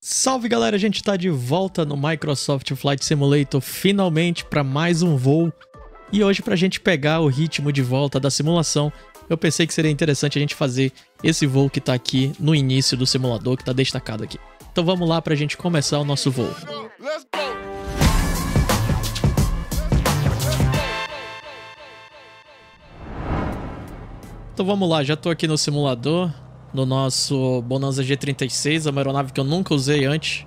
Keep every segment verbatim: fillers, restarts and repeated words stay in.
Salve galera, a gente tá de volta no Microsoft Flight Simulator finalmente para mais um voo. E hoje, pra gente pegar o ritmo de volta da simulação, eu pensei que seria interessante a gente fazer esse voo que tá aqui no início do simulador, que tá destacado aqui. Então vamos lá pra gente começar o nosso voo. Então vamos lá, já tô aqui no simulador, no nosso Bonanza G trinta e seis, uma aeronave que eu nunca usei antes.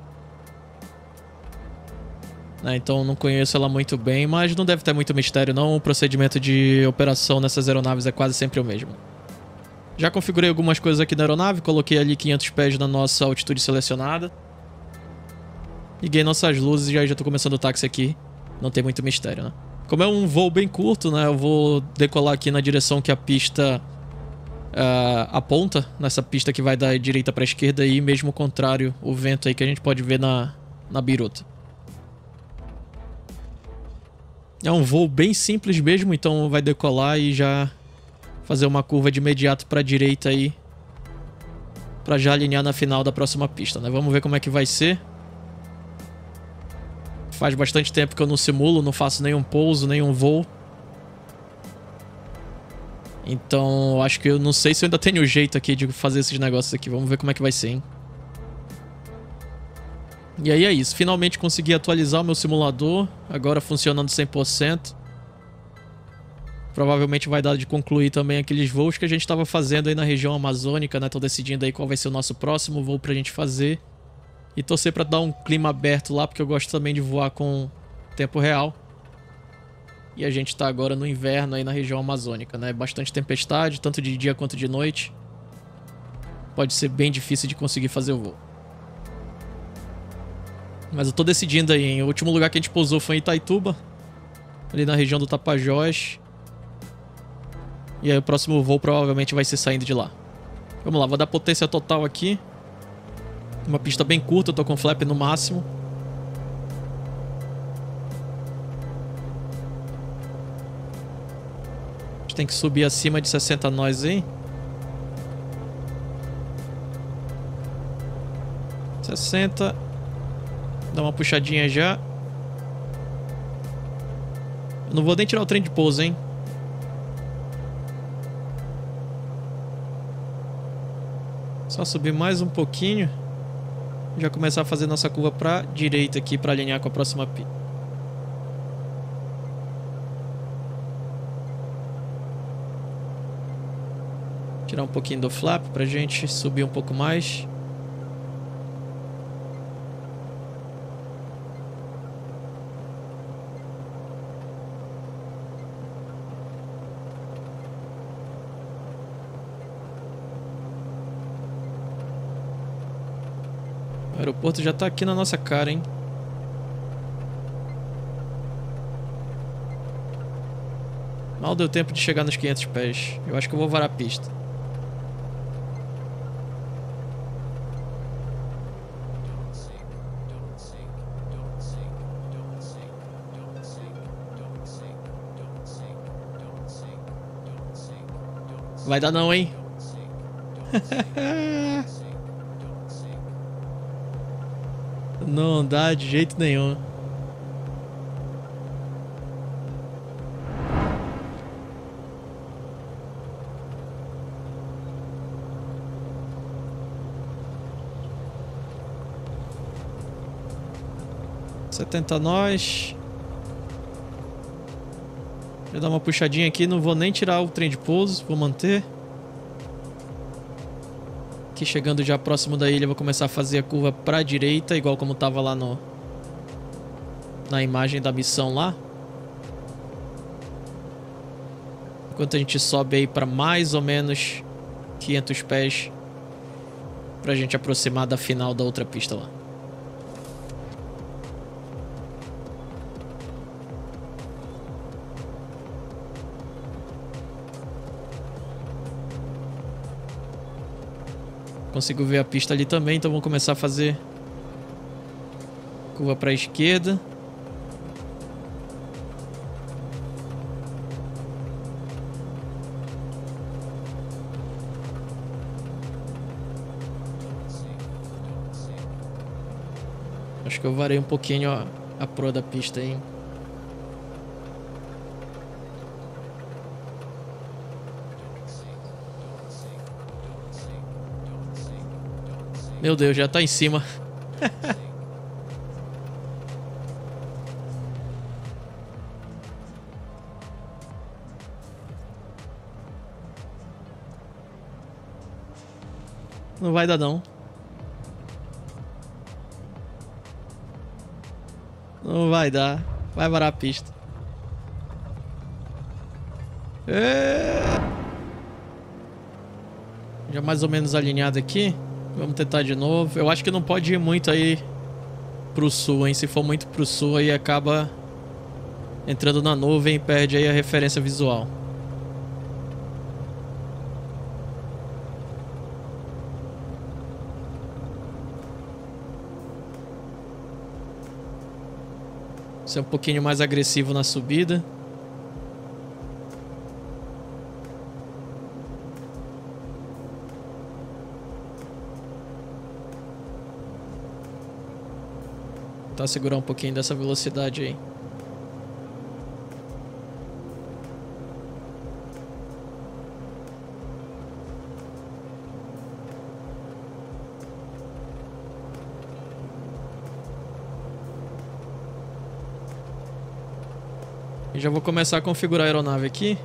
Né, então não conheço ela muito bem, mas não deve ter muito mistério não, o procedimento de operação nessas aeronaves é quase sempre o mesmo. Já configurei algumas coisas aqui na aeronave, coloquei ali quinhentos pés na nossa altitude selecionada. Liguei nossas luzes e aí já tô começando o táxi aqui, não tem muito mistério, né? Como é um voo bem curto, né, eu vou decolar aqui na direção que a pista uh, aponta, nessa pista que vai da direita para a esquerda e mesmo o contrário, o vento aí que a gente pode ver na, na biruta. É um voo bem simples mesmo, então vai decolar e já fazer uma curva de imediato para a direita aí, para já alinhar na final da próxima pista, né? Vamos ver como é que vai ser. Faz bastante tempo que eu não simulo, não faço nenhum pouso, nenhum voo. Então, acho que eu não sei se eu ainda tenho jeito aqui de fazer esses negócios aqui. Vamos ver como é que vai ser, hein? E aí é isso. Finalmente consegui atualizar o meu simulador. Agora funcionando cem por cento. Provavelmente vai dar de concluir também aqueles voos que a gente estava fazendo aí na região amazônica, né? Tô decidindo aí qual vai ser o nosso próximo voo pra gente fazer. E torcer pra dar um clima aberto lá, porque eu gosto também de voar com tempo real. E a gente tá agora no inverno aí na região amazônica, né? Bastante tempestade, tanto de dia quanto de noite. Pode ser bem difícil de conseguir fazer o voo. Mas eu tô decidindo aí, hein? O último lugar que a gente pousou foi em Itaituba, ali na região do Tapajós. E aí o próximo voo provavelmente vai ser saindo de lá. Vamos lá, vou dar potência total aqui. Uma pista bem curta, eu tô com flap no máximo. A gente tem que subir acima de sessenta nós aí. sessenta. Dá uma puxadinha já. Eu não vou nem tirar o trem de pouso, hein? Só subir mais um pouquinho. Já começar a fazer nossa curva pra direita aqui pra alinhar com a próxima pista. Tirar um pouquinho do flap pra gente subir um pouco mais. O aeroporto já tá aqui na nossa cara, hein? Mal deu tempo de chegar nos quinhentos pés. Eu acho que eu vou varar a pista. Vai dar não, hein? Não dá de jeito nenhum. setenta nós. Vou dar uma puxadinha aqui, não vou nem tirar o trem de pouso, vou manter. Aqui chegando já próximo da ilha, vou começar a fazer a curva para a direita, igual como estava lá no na imagem da missão lá. Enquanto a gente sobe aí para mais ou menos quinhentos pés, para a gente aproximar da final da outra pista lá. Consigo ver a pista ali também, então vamos começar a fazer curva para a esquerda. Acho que eu varei um pouquinho ó, a proa da pista aí. Meu Deus, já tá em cima. Não vai dar não. Não vai dar. Vai varar a pista. É... Já mais ou menos alinhado aqui. Vamos tentar de novo. Eu acho que não pode ir muito aí pro sul, hein? Se for muito pro sul aí acaba entrando na nuvem e perde aí a referência visual. Ser um pouquinho mais agressivo na subida. Tentar segurar um pouquinho dessa velocidade aí. E já vou começar a configurar a aeronave aqui.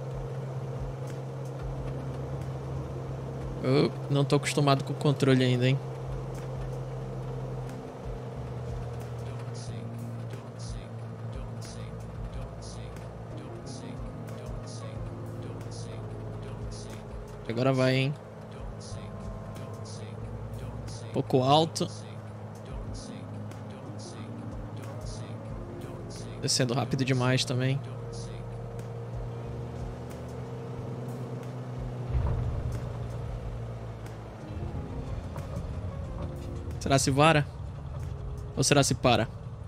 Eu não tô acostumado com o controle ainda, hein? Agora vai, hein? Um pouco alto. Descendo rápido demais também. Será se vara? Ou será se para?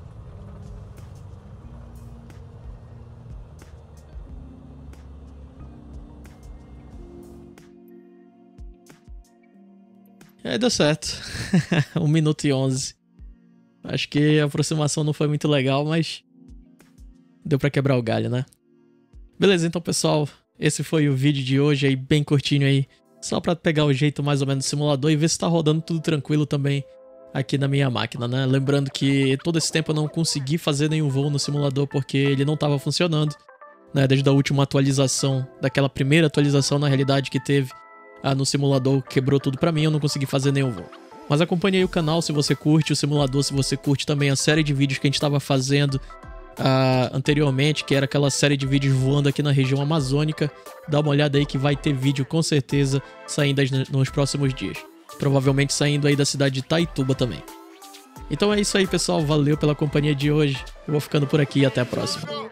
Aí deu certo. um minuto e onze. Acho que a aproximação não foi muito legal, mas deu pra quebrar o galho, né? Beleza, então pessoal, esse foi o vídeo de hoje aí, bem curtinho aí. Só pra pegar o jeito mais ou menos do simulador e ver se tá rodando tudo tranquilo também aqui na minha máquina, né? Lembrando que todo esse tempo eu não consegui fazer nenhum voo no simulador porque ele não tava funcionando, né? Desde a última atualização, daquela primeira atualização na realidade que teve ah, no simulador, quebrou tudo pra mim, eu não consegui fazer nenhum voo. Mas acompanhe aí o canal se você curte o simulador, se você curte também a série de vídeos que a gente tava fazendo uh, anteriormente, que era aquela série de vídeos voando aqui na região amazônica. Dá uma olhada aí que vai ter vídeo com certeza saindo nos próximos dias. Provavelmente saindo aí da cidade de Itaituba também. Então é isso aí, pessoal. Valeu pela companhia de hoje. Eu vou ficando por aqui e até a próxima.